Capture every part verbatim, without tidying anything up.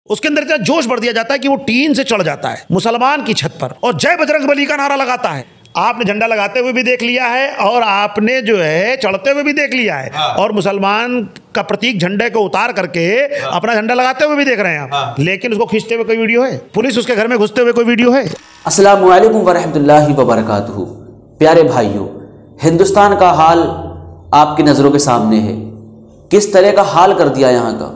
उसके अंदर इतना जोश भर दिया जाता है कि वो टीन से चढ़ जाता है मुसलमान की छत पर और जय बजरंगबली का नारा लगाता है। आपने झंडा लगाते हुए भी देख लिया है और आपने जो है चढ़ते हुए भी देख लिया है। हाँ। और मुसलमान का प्रतीक झंडे को उतार करके हाँ। अपना झंडा लगाते हुए भी देख रहे हैं आप। हाँ। लेकिन उसको खींचते हुए कोई वीडियो है? पुलिस उसके घर में घुसते हुए कोई वीडियो है? अस्सलामु अलैकुम वरहमतुल्लाहि वबरकातुहू। प्यारे भाइयों, हिंदुस्तान का हाल आपकी नज़रों के सामने है। किस तरह का हाल कर दिया यहाँ का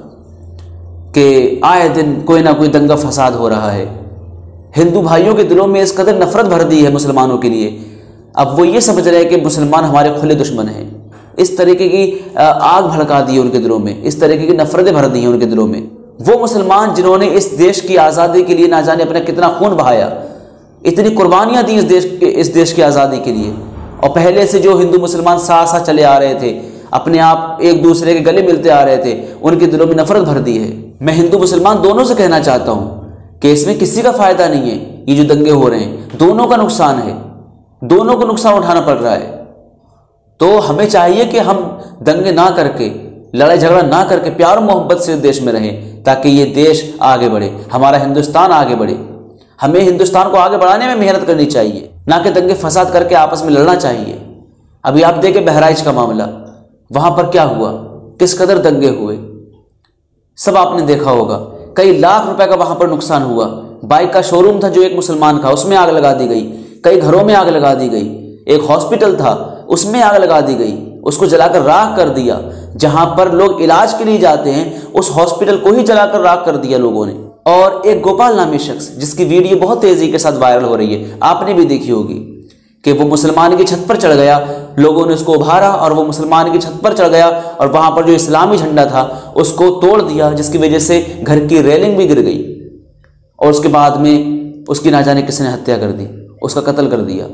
कि आए दिन कोई ना कोई दंगा फसाद हो रहा है। हिंदू भाइयों के दिलों में इस कदर नफरत भर दी है मुसलमानों के लिए, अब वो ये समझ रहे हैं कि मुसलमान हमारे खुले दुश्मन हैं। इस तरीके की आग भड़का दी है उनके दिलों में, इस तरीके की नफरतें भर दी हैं उनके दिलों में। वो मुसलमान जिन्होंने इस देश की आज़ादी के लिए ना जाने अपना कितना खून बहाया, इतनी कुर्बानियाँ दी इस देश के इस देश की आज़ादी के लिए, और पहले से जो हिंदू मुसलमान साथ साथ चले आ रहे थे, अपने आप एक दूसरे के गले मिलते आ रहे थे, उनके दिलों में नफरत भर दी है। मैं हिंदू मुसलमान दोनों से कहना चाहता हूँ कि इसमें किसी का फ़ायदा नहीं है। ये जो दंगे हो रहे हैं दोनों का नुकसान है, दोनों को नुकसान उठाना पड़ रहा है। तो हमें चाहिए कि हम दंगे ना करके, लड़ाई झगड़ा ना करके प्यार मोहब्बत से देश में रहें, ताकि ये देश आगे बढ़े, हमारा हिंदुस्तान आगे बढ़े। हमें हिंदुस्तान को आगे बढ़ाने में मेहनत करनी चाहिए, ना कि दंगे फसाद करके आपस में लड़ना चाहिए। अभी आप देखें बहराइच का मामला, वहाँ पर क्या हुआ, किस कदर दंगे हुए, सब आपने देखा होगा। कई लाख रुपए का वहाँ पर नुकसान हुआ। बाइक का शोरूम था जो एक मुसलमान का, उसमें आग लगा दी गई। कई घरों में आग लगा दी गई। एक हॉस्पिटल था, उसमें आग लगा दी गई, उसको जलाकर राख कर दिया। जहाँ पर लोग इलाज के लिए जाते हैं उस हॉस्पिटल को ही जलाकर राख कर दिया लोगों ने। और एक गोपाल नामी शख्स, जिसकी वीडियो बहुत तेज़ी के साथ वायरल हो रही है, आपने भी देखी होगी, कि वो मुसलमान की छत पर चढ़ गया, लोगों ने उसको उभारा और वो मुसलमान की छत पर चढ़ गया और वहाँ पर जो इस्लामी झंडा था उसको तोड़ दिया, जिसकी वजह से घर की रेलिंग भी गिर गई। और उसके बाद में उसकी ना जाने किसने हत्या कर दी, उसका कत्ल कर दिया।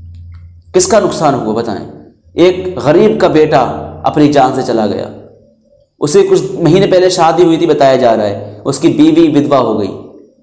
किसका नुकसान हुआ बताएं? एक गरीब का बेटा अपनी जान से चला गया। उसे कुछ महीने पहले शादी हुई थी, बताया जा रहा है, उसकी बीवी विधवा हो गई।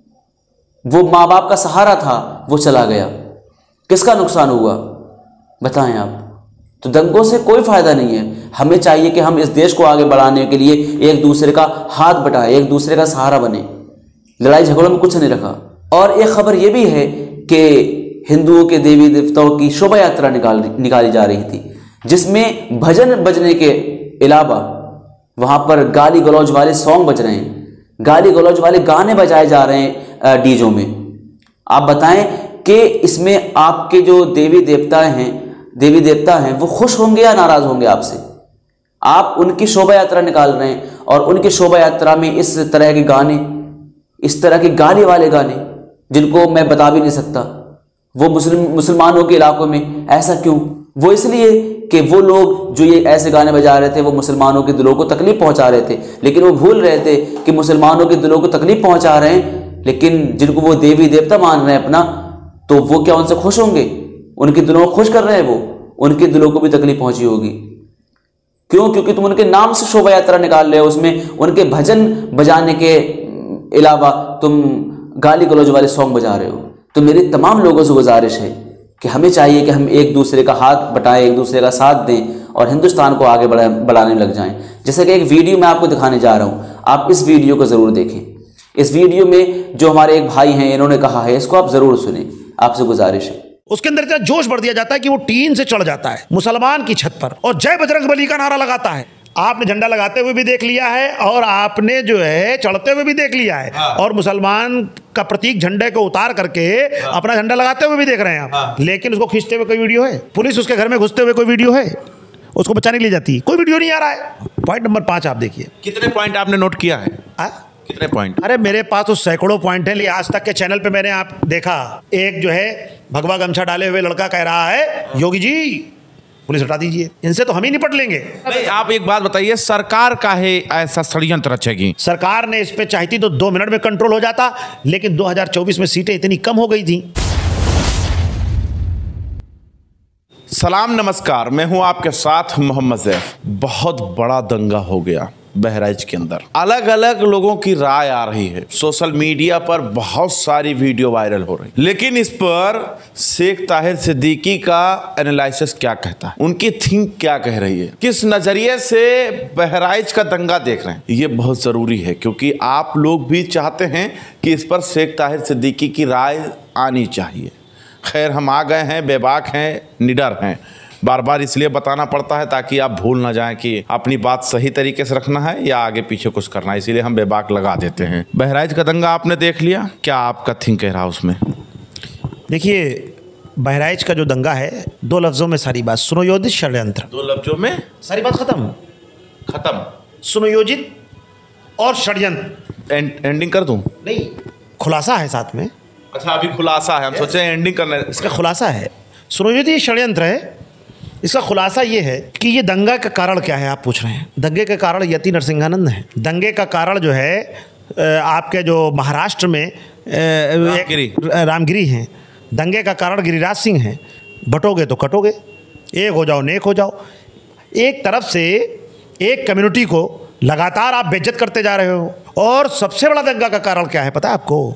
वो माँ बाप का सहारा था, वो चला गया। किसका नुकसान हुआ बताएं आप? तो दंगों से कोई फ़ायदा नहीं है। हमें चाहिए कि हम इस देश को आगे बढ़ाने के लिए एक दूसरे का हाथ बटाएं, एक दूसरे का सहारा बने। लड़ाई झगड़ों में कुछ नहीं रखा। और एक खबर यह भी है कि हिंदुओं के देवी देवताओं की शोभा यात्रा निकाल निकाली जा रही थी, जिसमें भजन बजने के अलावा वहाँ पर गाली गलौज वाले सॉन्ग बज रहे हैं, गाली गलौज वाले गाने बजाए जा रहे हैं डीजों में। आप बताएं कि इसमें आपके जो देवी देवता हैं देवी देवता हैं वो खुश होंगे या नाराज़ होंगे आपसे? आप उनकी शोभा यात्रा निकाल रहे हैं और उनकी शोभा यात्रा में इस तरह के गाने, इस तरह के गाली वाले गाने, जिनको मैं बता भी नहीं सकता, वो मुस्लिम मुसलमानों के इलाकों में ऐसा क्यों? वो इसलिए कि वो लोग जो ये ऐसे गाने बजा रहे थे वो मुसलमानों के दिलों को तकलीफ़ पहुंचा रहे थे, लेकिन वो भूल रहे थे कि मुसलमानों के दिलों को तकलीफ़ पहुंचा रहे हैं, लेकिन जिनको वो देवी देवता मान रहे हैं अपना, तो वो क्या उनसे खुश होंगे? उनके दिलों को खुश कर रहे हैं वो, उनके दिलों को भी तकलीफ पहुंची होगी। क्यों? क्योंकि तुम उनके नाम से शोभा यात्रा निकाल रहे हो, उसमें उनके भजन बजाने के अलावा तुम गाली गलौज वाले सॉन्ग बजा रहे हो। तो मेरी तमाम लोगों से गुजारिश है कि हमें चाहिए कि हम एक दूसरे का हाथ बटाएं, एक दूसरे का साथ दें और हिंदुस्तान को आगे बढ़ा बढ़ाने लग जाएं। जैसे कि एक वीडियो मैं आपको दिखाने जा रहा हूँ, आप इस वीडियो को ज़रूर देखें। इस वीडियो में जो हमारे एक भाई हैं इन्होंने कहा है, इसको आप ज़रूर सुनें, आपसे गुजारिश है। उसके अंदर इतना जोश भर दिया जाता है कि वो टीन से चढ़ जाता है मुसलमान की छत पर और जय बजरंगबली का नारा लगाता है। आपने झंडा लगाते हुए भी देख लिया है और आपने जो है चढ़ते हुए भी देख लिया है। हाँ। और मुसलमान का प्रतीक झंडे को उतार करके हाँ। अपना झंडा लगाते हुए भी देख रहे हैं आप। हाँ। लेकिन उसको खींचते हुए कोई वीडियो है? पुलिस उसके घर में घुसते हुए कोई वीडियो है? उसको बचाने के लिए जाती है, कोई वीडियो नहीं आ रहा है। पॉइंट नंबर पाँच आप देखिए। कितने पॉइंट आपने नोट किया है? आ? कितने पॉइंट? अरे मेरे पास तो सैकड़ों पॉइंट हैं, लेकिन आज तक के चैनल पे मैंने आप देखा, एक जो है भगवा गमछा डाले हुए लड़का कह रहा है, योगी जी पुलिस हटा दीजिए, इनसे तो हम ही निपट लेंगे। नहीं, आप एक बात बताइए, सरकार का है ऐसा षड्यंत्र रचेगी? सरकार ने इस पे चाहती तो दो मिनट में कंट्रोल हो जाता, लेकिन दो हज़ार चौबीस में सीटें इतनी कम हो गई थी। सलाम नमस्कार, मैं हूं आपके साथ मोहम्मद ज़ैफ। बहुत बड़ा दंगा हो गया, बहराइच के अंदर अलग अलग लोगों की राय आ रही है। सोशल मीडिया पर बहुत सारी वीडियो वायरल हो रही, लेकिन इस पर शेख ताहिर सिद्दीकी का एनालिसिस क्या कहता है, उनकी थिंक क्या कह रही है, किस नजरिए से बहराइच का दंगा देख रहे हैं, ये बहुत जरूरी है क्योंकि आप लोग भी चाहते हैं कि इस पर शेख ताहिर सिद्दीकी की राय आनी चाहिए। खैर, हम आ गए हैं, बेबाक हैं, निडर हैं। बार बार इसलिए बताना पड़ता है ताकि आप भूल ना जाएं कि अपनी बात सही तरीके से रखना है या आगे पीछे कुछ करना है, इसीलिए हम बेबाक लगा देते हैं। बहराइच का दंगा आपने देख लिया, क्या आपका थिंक कह रहा उसमें? देखिए, बहराइच का जो दंगा है, दो लफ्ज़ों में सारी बात, सुनियोजित षड्यंत्र। दो लफ्जों में सारी बात खत्म खत्म। सुनियोजित और षड्यंत्र। एंड, एंडिंग कर दूं? नहीं, खुलासा है साथ में। अच्छा, अभी खुलासा है, हम सोचे एंडिंग करने। इसका खुलासा है, सुनियोजित षड्यंत्र है। इसका खुलासा ये है कि ये दंगा का कारण क्या है, आप पूछ रहे हैं। दंगे का कारण यति नरसिंहानंद है। दंगे का कारण जो है आपके जो महाराष्ट्र में रामगिरी रामगिरी हैं। दंगे का कारण गिरिराज सिंह हैं। बटोगे तो कटोगे, एक हो जाओ नेक हो जाओ। एक तरफ से एक कम्युनिटी को लगातार आप बेइज्जत करते जा रहे हो। और सबसे बड़ा दंगा का कारण क्या है पता है आपको?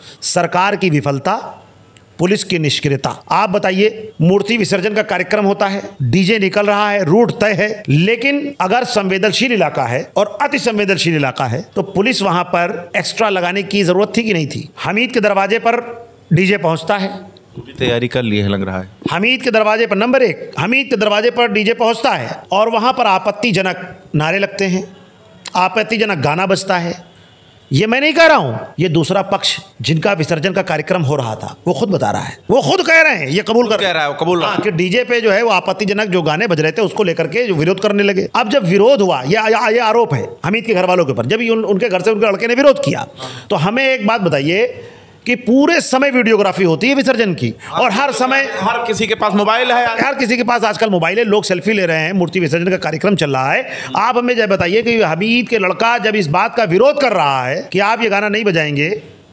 सरकार की विफलता, पुलिस की निष्क्रियता। आप बताइए, मूर्ति विसर्जन का कार्यक्रम होता है, डीजे निकल रहा है, रूट तय है, लेकिन अगर संवेदनशील इलाका है और अति संवेदनशील इलाका है तो पुलिस वहां पर एक्स्ट्रा लगाने की जरूरत थी कि नहीं थी? हमीद के दरवाजे पर डीजे पहुंचता है, पूरी तैयारी कर ली है लग रहा है। हमीद के दरवाजे पर, नंबर एक, हमीद के दरवाजे पर डीजे पहुंचता है और वहां पर आपत्तिजनक नारे लगते हैं, आपत्तिजनक गाना बजता है। ये मैं नहीं कह रहा हूं, ये दूसरा पक्ष जिनका विसर्जन का कार्यक्रम हो रहा था वो खुद बता रहा है, वो खुद कह रहे हैं, ये कबूल कर कह रहा है, वो कबूल हाँ, कि डीजे पे जो है वो आपत्तिजनक जो गाने बज रहे थे उसको लेकर के जो विरोध करने लगे। अब जब विरोध हुआ, ये ये आरोप है हमीद के घर वालों के ऊपर, जब उन, उनके घर से उनके लड़के ने विरोध किया, तो हमें एक बात बताइए कि पूरे समय वीडियोग्राफी होती है विसर्जन की, और हर समय हर किसी के पास मोबाइल है, हर किसी के पास आजकल मोबाइल है, लोग सेल्फी ले रहे हैं, मूर्ति विसर्जन का कार्यक्रम चल रहा है। आप हमें जब बताइए कि हमीद के लड़का जब इस बात का विरोध कर रहा है कि आप ये गाना नहीं बजाएंगे,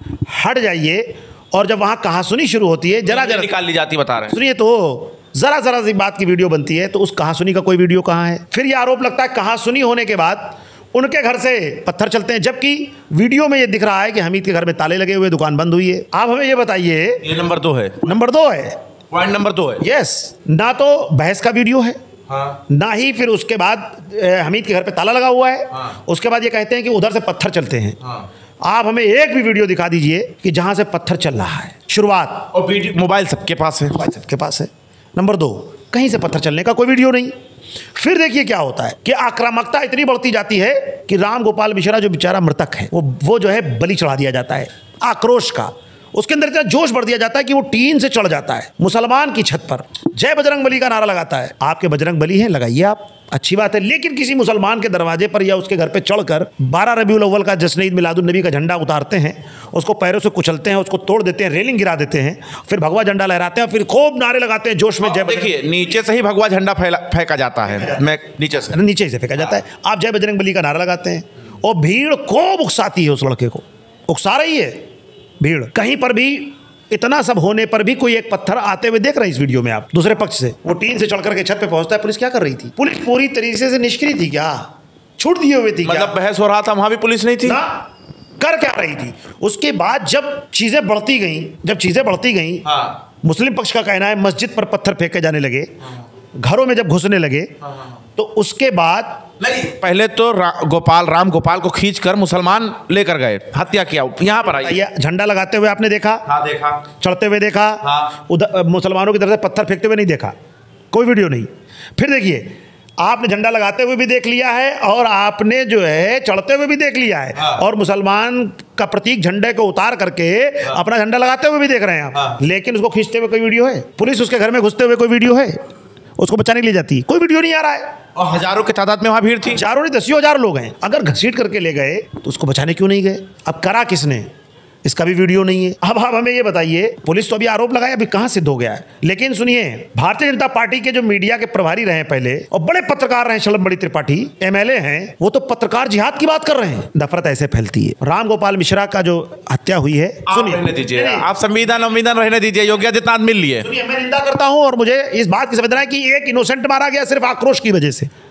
हट जाइए, और जब वहां कहासुनी शुरू होती है, जरा जरा निकाल ली जाती, बता रहे हैं, सुनिए, तो जरा जरा सी बात की वीडियो बनती है, तो उस कहासुनी का कोई वीडियो कहाँ है? फिर ये आरोप लगता है कहासुनी होने के बाद उनके घर से पत्थर चलते हैं, जबकि वीडियो में ये दिख रहा है कि हमीद के घर में ताले लगे हुए, दुकान बंद हुई है। आप हमें ये बताइए, ये नंबर दो है, नंबर दो है, पॉइंट नंबर दो है। यस, ना तो बहस का वीडियो है, हाँ। ना ही फिर उसके बाद ए, हमीद के घर पे ताला लगा हुआ है, हाँ। उसके बाद ये कहते हैं कि उधर से पत्थर चलते हैं। हाँ। आप हमें एक भी वीडियो दिखा दीजिए कि जहां से पत्थर चल रहा है, शुरुआत। और वीडियो मोबाइल सबके पास है, मोबाइल सबके पास है। नंबर दो, कहीं से पत्थर चलने का कोई वीडियो नहीं। फिर देखिए क्या होता है कि आक्रामकता इतनी बढ़ती जाती है कि राम गोपाल मिश्रा जो बेचारा मृतक है, वो वो जो है बलि चढ़ा दिया जाता है आक्रोश का। उसके अंदर इतना जोश बढ़ दिया जाता है कि वो टीन से चढ़ जाता है, मुसलमान की छत पर जय बजरंग बली का नारा लगाता है। आपके बजरंग बली हैं, लगाइए आप, अच्छी बात है, लेकिन किसी मुसलमान के दरवाजे पर या उसके घर पे चढ़कर बारह रबीउल अव्वल का जश्न ईद मिलादुन नबी का झंडा उतारते हैं, उसको पैरों से कुचलते हैं, उसको तोड़ देते हैं, रेलिंग गिरा देते हैं, फिर भगवा झंडा लहराते हैं, फिर खूब नारे लगाते हैं जोश में। जय देखिए, नीचे से ही भगवा झंडा फेंका जाता है, मैं नीचे से नीचे से फेंका जाता है, आप जय बजरंग बली का नारा लगाते हैं, और भीड़ खूब उकसाती है, उस लड़के को उकसा रही है भीड़। कहीं पर भी इतना सब होने पर भी कोई एक पत्थर आते हुए देख रहे हैं इस वीडियो में आप, दूसरे पक्ष से वो टीन से चढ़कर के छत पे पहुंचता है। पुलिस क्या कर रही थी? पुलिस पूरी तरीके से निष्क्रिय थी क्या? छूट दिए हुए थी क्या? मतलब बहस हो रहा था, वहां भी पुलिस नहीं थी ना, कर क्या रही थी? उसके बाद जब चीजें बढ़ती गई जब चीजें बढ़ती गई हाँ। मुस्लिम पक्ष का कहना है मस्जिद पर पत्थर फेंके जाने लगे, घरों में जब घुसने लगे, तो उसके बाद नहीं, पहले तो रा, गोपाल राम गोपाल को खींचकर मुसलमान लेकर गए, हत्या किया। यहाँ पर आइए, झंडा लगाते हुए आपने देखा? हाँ देखा। चढ़ते हुए देखा? हाँ। उधर मुसलमानों की तरफ से पत्थर फेंकते हुए नहीं देखा, कोई वीडियो नहीं। फिर देखिए, आपने झंडा लगाते हुए भी देख लिया है और आपने जो है चढ़ते हुए भी देख लिया है। हाँ। और मुसलमान का प्रतीक झंडे को उतार करके हाँ। अपना झंडा लगाते हुए भी देख रहे हैं आप। हाँ। लेकिन उसको खींचते हुए कोई वीडियो है? पुलिस उसके घर में घुसते हुए कोई वीडियो है? उसको बचाने के लिए जाती है, कोई वीडियो नहीं आ रहा है। और हजारों की तादाद में वहां भीड़ थी, हजारों नहीं दसियों हजार लोग हैं। अगर घसीट करके ले गए तो उसको बचाने क्यों नहीं गए? अब करा किसने, इसका भी वीडियो नहीं है। अब आप हमें ये बताइए, पुलिस तो अभी आरोप लगाया, अभी कहां सिद्ध हो गया है? लेकिन सुनिए, भारतीय जनता पार्टी के जो मीडिया के प्रभारी रहे पहले और बड़े पत्रकार रहे, शलभ बड़ी त्रिपाठी एमएलए हैं, वो तो पत्रकार जिहाद की बात कर रहे हैं। नफरत ऐसे फैलती है। राम गोपाल मिश्रा का जो हत्या हुई है, सुनिए दीजिए, आप संविधान संविधान रहने दीजिए, योग्य जितना मिल लिए। सुनिए, मैं निंदा करता हूं और मुझे इस बात की समझना है कि एक इनोसेंट मारा गया सिर्फ आक्रोश की वजह से।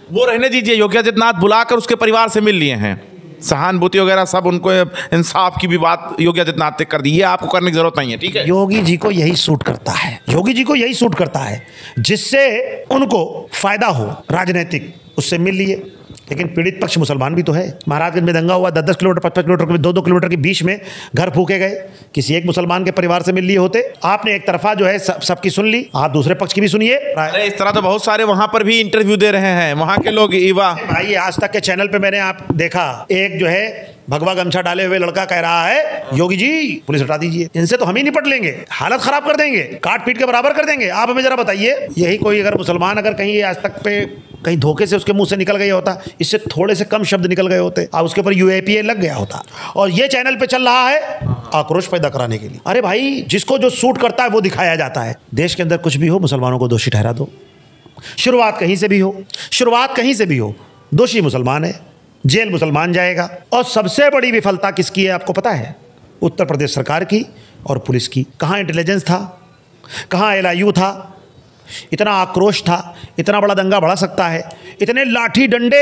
वो रहने दीजिए, योगी आदित्यनाथ बुलाकर उसके परिवार से मिल लिए हैं, सहानुभूति वगैरह सब, उनको इंसाफ की भी बात योगी आदित्यनाथ ने कर दी है, आपको करने की जरूरत नहीं है, ठीक है। योगी जी को यही सूट करता है, योगी जी को यही सूट करता है, जिससे उनको फायदा हो राजनीतिक, उससे मिल लिए। लेकिन पीड़ित पक्ष मुसलमान भी तो है। महाराजगंज में दंगा हुआ, दस दस किलोमीटर पचपन किलोमीटर के दो दो किलोमीटर के बीच में घर फूके गए, किसी एक मुसलमान के परिवार से मिल लिए होते। आपने एक तरफा जो है सब सबकी सुन ली, आप दूसरे पक्ष की भी सुनिए। अरे इस तरह तो बहुत सारे वहां पर भी इंटरव्यू दे रहे हैं वहां के लोग। ईवा भाई आज तक के चैनल पे मैंने आप देखा, एक जो है भगवा गमछा डाले हुए लड़का कह रहा है योगी जी पुलिस हटा दीजिए, इनसे तो हम ही निपट लेंगे, हालत खराब कर देंगे, काट पीट के बराबर कर देंगे। आप हमें जरा बताइए, यही कोई अगर मुसलमान अगर कहीं आज तक पे कहीं धोखे से उसके मुंह से निकल गया होता, इससे थोड़े से कम शब्द निकल गए होते, अब उसके ऊपर यूएपीए लग गया होता। और ये चैनल पे चल रहा है आक्रोश पैदा कराने के लिए। अरे भाई जिसको जो सूट करता है वो दिखाया जाता है। देश के अंदर कुछ भी हो, मुसलमानों को दोषी ठहरा दो, शुरुआत कहीं से भी हो, शुरुआत कहीं से भी हो, दोषी मुसलमान है, जेल मुसलमान जाएगा। और सबसे बड़ी विफलता किसकी है आपको पता है? उत्तर प्रदेश सरकार की और पुलिस की। कहाँ इंटेलिजेंस था, कहाँ एल आई यू था, इतना आक्रोश था, इतना बड़ा दंगा बढ़ा सकता है, इतने लाठी डंडे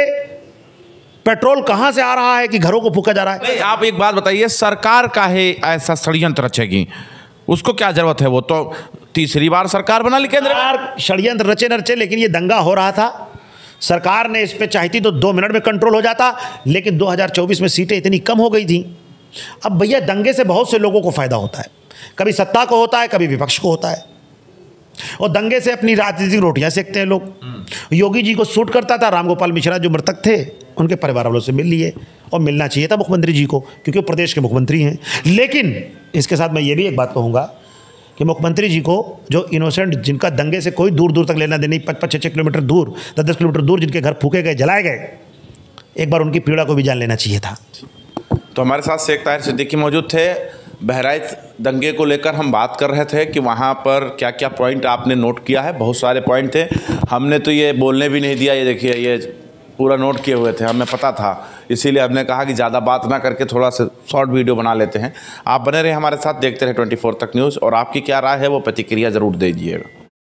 पेट्रोल कहाँ से आ रहा है कि घरों को फूका जा रहा है। नहीं, आप एक बात बताइए, सरकार का है ऐसा षड्यंत्र रचेगी, उसको क्या जरूरत है? वो तो तीसरी बार सरकार बना ली केंद्र में। षड्यंत्र रचे न रचे, लेकिन ये दंगा हो रहा था, सरकार ने इस पे चाहती तो दो मिनट में कंट्रोल हो जाता, लेकिन दो हज़ार चौबीस में सीटें इतनी कम हो गई थी। अब भैया दंगे से बहुत से लोगों को फायदा होता है, कभी सत्ता को होता है, कभी विपक्ष को होता है, और दंगे से अपनी राजनीतिक रोटियां सेकते हैं लोग। योगी जी को सूट करता था, रामगोपाल मिश्रा जो मृतक थे उनके परिवार वालों से मिल लिए, और मिलना चाहिए था मुख्यमंत्री जी को, क्योंकि वो प्रदेश के मुख्यमंत्री हैं। लेकिन इसके साथ मैं ये भी एक बात कहूँगा कि मुख्यमंत्री जी को जो इनोसेंट, जिनका दंगे से कोई दूर दूर तक लेना देना नहीं, पच पच छः छः किलोमीटर दूर, दस दस किलोमीटर दूर जिनके घर फूके गए, जलाए गए, एक बार उनकी पीड़ा को भी जान लेना चाहिए था। तो हमारे साथ शेख ताहिर सिद्दीकी मौजूद थे। बहराइच दंगे को लेकर हम बात कर रहे थे कि वहाँ पर क्या क्या पॉइंट आपने नोट किया है। बहुत सारे पॉइंट थे, हमने तो ये बोलने भी नहीं दिया। ये देखिए, ये पूरा नोट किए हुए थे, हमें पता था, इसीलिए हमने कहा कि ज़्यादा बात ना करके थोड़ा सा शॉर्ट वीडियो बना लेते हैं। आप बने रहे हमारे साथ, देखते रहे ट्वेंटी फोर तक न्यूज़, और आपकी क्या राय है वो प्रतिक्रिया ज़रूर दीजिएगा।